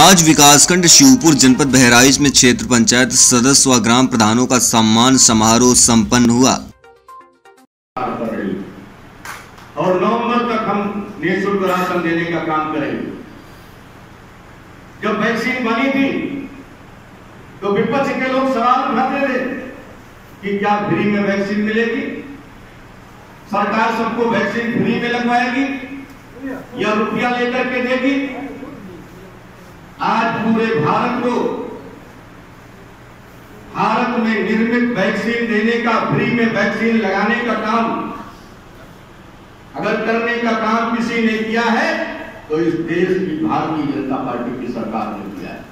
आज विकासखंड शिवपुर जनपद बहराइच में क्षेत्र पंचायत सदस्य व ग्राम प्रधानों का सम्मान समारोह संपन्न हुआ। और नवंबर तक हम निःशुल्क राशन देने का काम करेंगे। जब वैक्सीन बनी थी तो विपक्ष के लोग सवाल उठाते थे कि क्या फ्री में वैक्सीन मिलेगी, सरकार सबको वैक्सीन फ्री में लगवाएगी या रुपया लेकर के देगी। आज पूरे भारत को भारत में निर्मित वैक्सीन देने का, फ्री में वैक्सीन लगाने का काम अगर करने का काम किसी ने किया है तो इस देश की भारतीय जनता पार्टी की सरकार ने किया है।